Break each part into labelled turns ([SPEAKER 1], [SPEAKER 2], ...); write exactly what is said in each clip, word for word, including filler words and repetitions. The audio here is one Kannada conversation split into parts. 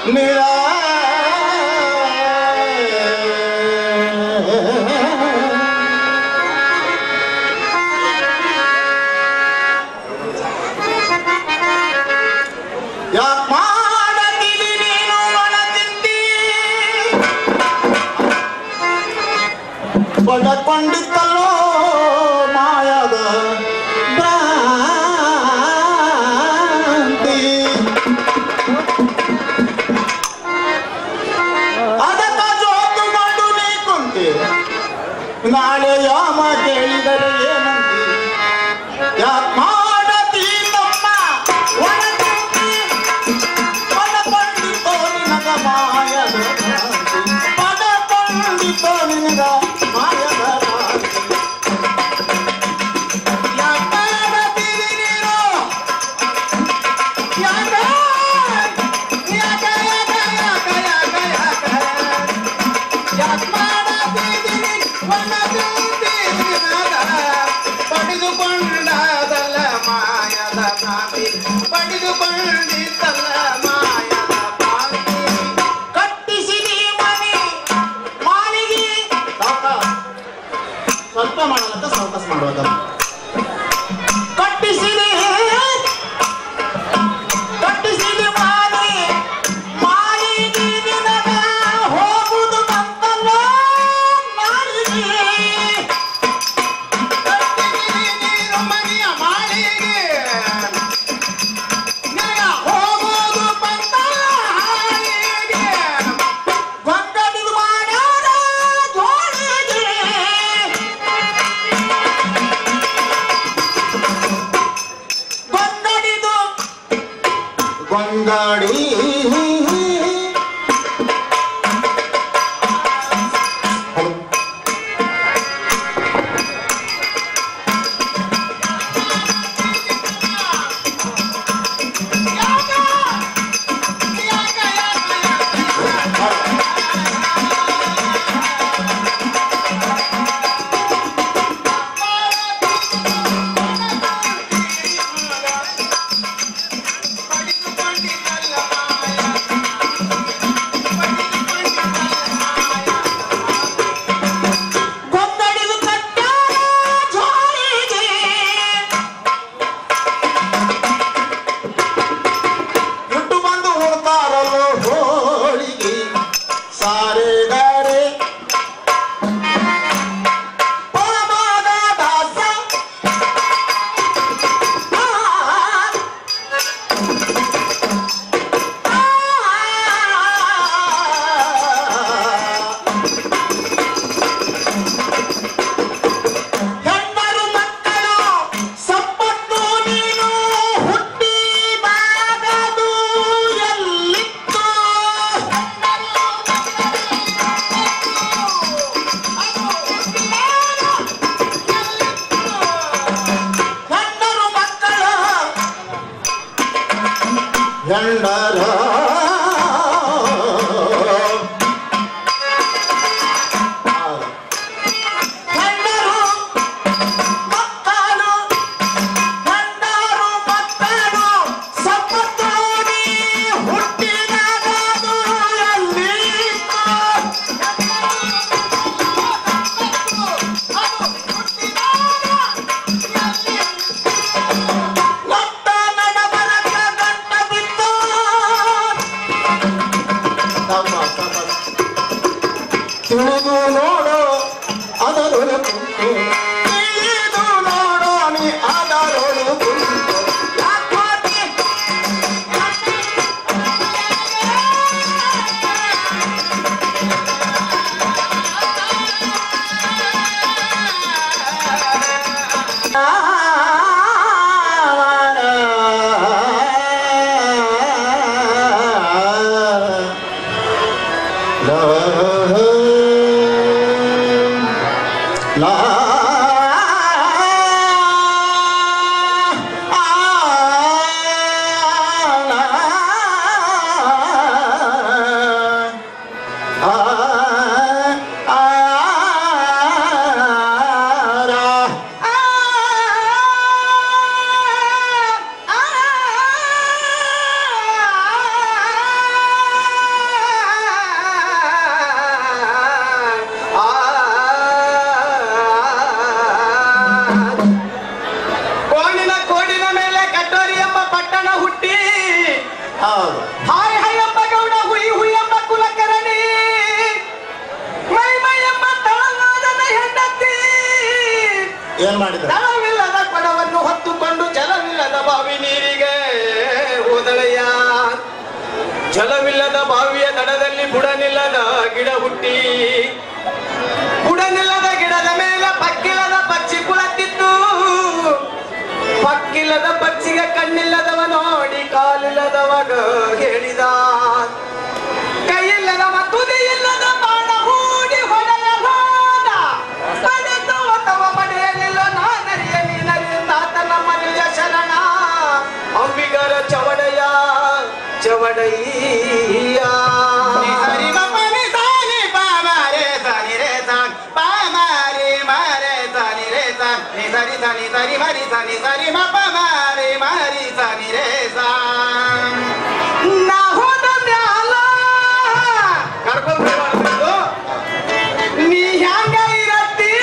[SPEAKER 1] ಪಡಕೊಂಡಿತ್ತಲ್ಲೋ ಮಾಯದ ಭ್ರಾಂತಿ ಅದಕ್ಕ ಜೋತು ಮಾಡು ನೀ ಕುಂತಿ ನಾಳೆ ಯಾಮ ಕೇಳಿದರೆ ಏನಂತಿ ಯಾಕೆ ಮಾಡತಿ ತಮ್ಮ ಒಳಗುಂತಿ ಪಡಕೊಂಡಿತ್ತೋ ನಿನಗ ಮಾಯದ ಭ್ರಾಂತಿ ಪಡಕೊಂಡಿತ್ತೋ ನಿನಗ ಸ್ವಲ್ಪ ಮಾಡಲಂತ ಸೌಕಸ್ ಮಾಡುವುದಲ್ಲ ಕಟ್ಟಿಸಿರಿ ಕಟ್ಟಿಸಿರಿ ಮಾಡಿ ಮಾಲಿಗೆ ನಿನಗ ಹೋಗುದು ಬಂತಲ್ಲ ಮಾಲಿಗೆ ಕಟ್ಟಿಸಿರಿ ನೀರು ಮನೆಯ ಮಾಲಿಗೆ ನಿನಗ ಹೋಗುದು ಬಂತ ಹಾಲಿಗೆ ಗೊಂದಡಿದು ಮಾಡ್ಯಾರ ಜೋಳಿಗೆ ಗೊಂದಡಿ ಗಂಡರ
[SPEAKER 2] ಕಟೋರಿ ಎಂಬ ಪಟ್ಟಣ ಹುಟ್ಟಿ
[SPEAKER 1] ಹೌದು
[SPEAKER 2] ಹಾಯ್ ಹಾಯ್ ಎಂಬ ಗೌಡ ಹುಯಿ ಹುಯಿ ಎಂಬ ಕುಲಕರ್ಣಿ ಮೈ ಮೈ ಎಂಬ ತಳನಾದನ ಹೆಂಡತಿ
[SPEAKER 1] ಏನ್ ಮಾಡಿದ್ರು?
[SPEAKER 2] ಜಲವಿಲ್ಲದ ಕೊಡವನ್ನು ಹೊತ್ತುಕೊಂಡು ಜಲವಿಲ್ಲದ ಬಾವಿ ನೀರಿಗೆ ಹೋದಳಯ್ಯ. ಜಲವಿಲ್ಲದ ಬಾವಿಯ ದಡದಲ್ಲಿ ಬುಡನಿಲ್ಲದ ಗಿಡ ಹುಟ್ಟಿ ಬುಡನಿಲ್ಲದ ಗಿಡದ ಮೇಲೆ ಪಕ್ಕಿಲ್ಲದ ಪಕ್ಷಿ ಕುಳತ್ತಿತ್ತು. ಪಕ್ಕಿಲ್ಲದ ಪಕ್ಷಿಗೆ ಕಣ್ಣಿಲ್ಲದವ ನೋಡಿ ಕಾಲಿಲ್ಲದವಾಗ ಹೇಳಿದ ಕೈಯಿಲ್ಲದವ ತುದಿ ಇಲ್ಲದ ಬಾಣ ಹೂಡಿ ಹೊಡೆಯಲಾದ ಪಡೆದವ ತವ ಪಡೆಯಲಿಲ್ಲ ನಾನರಿಯ ನೀನರಿಂದ ನಮ್ಮ ನಿಜ ಶರಣ ಅಂಬಿಗರ ಚವಡಯ್ಯ ಚವಡಯ್ಯ.
[SPEAKER 1] ಸರಿ ಬಪ್ಪ ನಿ ಸಾನಿ ಪಾಮಾರೆ ಸನಿ ರೇ ಸಾನ್ ಪಾಮಾರಿ ಮಾರೆ ಸನಿ ರೇ ಸಾನ್ ನಿ ಸರಿ ಸನಿ ಸರಿ ಮರಿ ಸನಿ ಸರಿ ಮಪ್ಪ ಮಾರಿ ಮಾರಿ ಸನಿ ರೇ ಸಾನ್.
[SPEAKER 2] ನಾ ಹೋದ ಮ್ಯಾಲ ಕರ್ಕೊಂಡು ಮಾಡ್ಬೇಕು ನೀ ಹ್ಯಾಂಗ ಇರತ್ತಿ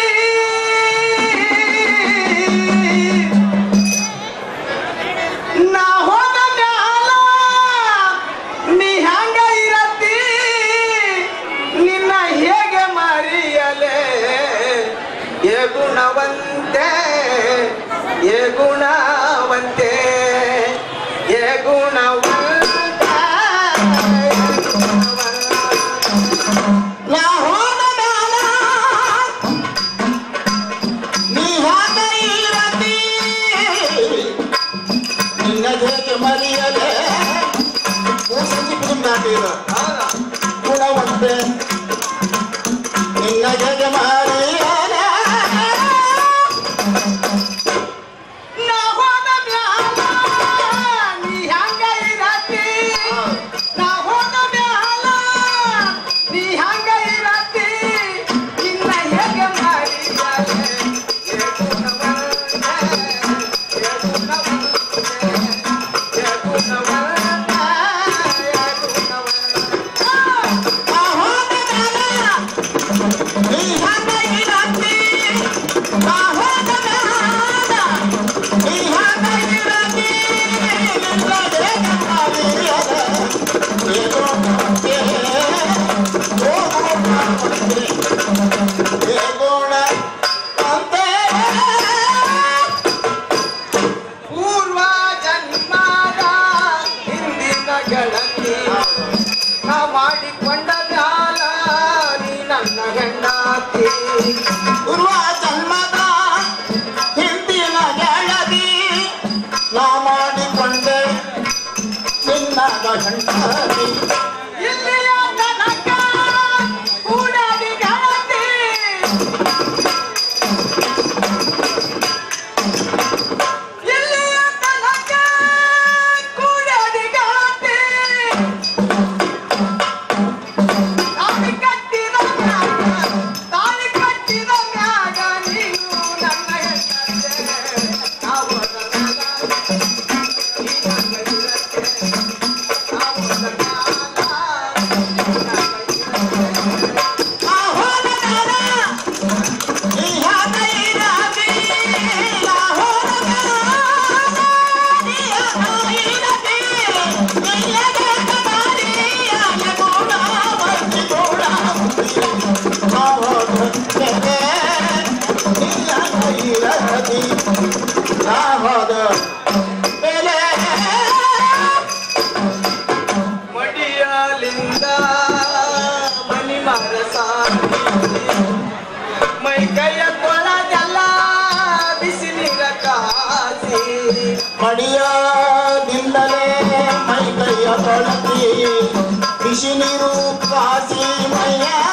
[SPEAKER 2] ನಾ ಹೋದ ಮ್ಯಾಲ ನೀ ಹ್ಯಾಂಗ ಇರತ್ತಿ ನಿನ್ನ ಹೇಗೆ ಮರಿಯಲೆ ಏ ಗುಣವಂತೆ ಏ ಗುಣವಂತೆ ಏ ಗುಣವಂತೆ
[SPEAKER 1] ನಾ ಹೋದ ಮ್ಯಾಲ ನೀ ಹಾಗ ಇರತಿ ನಿನ್ನ ಹೇಗೆ ಮರಿಯಲೆ ಸಂಜೆ ಕುಟುಂಬ ಗುಣವಂತೆ ನಿನ್ನ ಹೇಗೆ ಮರಿಯಲೆ
[SPEAKER 2] ನಾ ಹೋದ ಮ್ಯಾಲ ನೀ ಹ್ಯಾಂಗ ಇರತ್ತಿ ನಾ ಹೋದ ಮ್ಯಾಲ ನೀ ಹ್ಯಾಂಗ ಇರತ್ತಿ ನಿನ್ನ ಹೇಗೆ ಮಾಡಿಯಾಲೆ ಏ ಗುಣವಂತೆ ಏ ಗುಣವಂತೆ ಏ ಗುಣವಂತೆ ಏ ಗುಣವಂತೆ.
[SPEAKER 1] ನಾ ಹೋದ ಮ್ಯಾಲ ನೀ ಹಾಗ ಇರತಿ ನಾ ಹೋದ ಮ್ಯಾಲ ನೀ ಹಾಗ ಇರತಿ ನಿನ್ನ ಹೇಗೆ ಮರಿಯಲೆ
[SPEAKER 2] ಪೂರ್ವ ಜನ್ಮದ ಹಿಂದಿನ ಗೆಳತಿ ನಾ ಮಾಡಿಕೊಂಡ ಮ್ಯಾಲ ನೀ ನನ್ನ ಹೆಂಡತಿ.
[SPEAKER 1] ಪೂರ್ವ ಜನ್ಮದ ಹಿಂದಿನ ಗೆಳತಿ ನಾ ಮಾಡಿಕೊಂಡೆ ನಿನ್ನ ಗಂಡತಿ.
[SPEAKER 2] ಇಲ್ಲಿಯ ತನಕ ಕೂಡಲಿ ಗೆಳತಿ ಇಲ್ಲಿಯ ತನಕ ಕೂಡಲಿ ಗೆಳತಿ ತಾಳಿ ಕಟ್ಟಿದ ಮ್ಯಾಗ ತಾಳಿ ಕಟ್ಟಿದ ಮ್ಯಾಗ ನೀನು ನನ್ನ ಹೆಂಡತಿ. ನಾವು ನೀ ನನ್ನ ಇರತ್ತೆ ನಾವು
[SPEAKER 1] ನಾ ಹೋದ ಮ್ಯಾಲ ನೀ ಹಾಗ ಇರತಿ ನಾ ಹೋದ ಮ್ಯಾಲ ನೀ ಹಾಗ ಇರತಿ ನಿನ್ನ ಹೇಗೆ ಮರಿಯಲೆ ಗುಣವಂತೆ ಗುಣವಂತೆ ನಾ ಹೋದ ನೀ ಹಾಗ ಇರತಿ ನಾ ಹೋದ ಮೇಲೆ
[SPEAKER 2] ಮಡಿಯಾಲಿಂದ ಮನಿ ಮರಸ ಮೈ ಕೈಯ ಕೊಳದೆಲ್ಲ ಬಿಸಿ ನೀರ ಕಾಸಿ
[SPEAKER 1] ಮಡಿಯದಿಂದಲೇ ಮೈ ಕೈಯ ತೊಳತಿ ಬಿಸಿ ನೀರು ಕಾಸಿ ಮೈಯ